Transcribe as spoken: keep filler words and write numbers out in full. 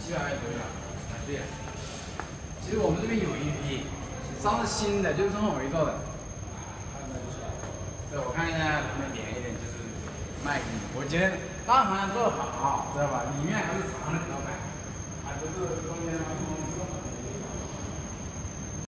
七百左右了，啊对。其实我们这边有一批，上次新的，就是从我一做的。对，我看一下能不能便宜一点，就是卖给你。我觉得大行做得好，知道吧？里面还是藏了老板，还不是中间什么。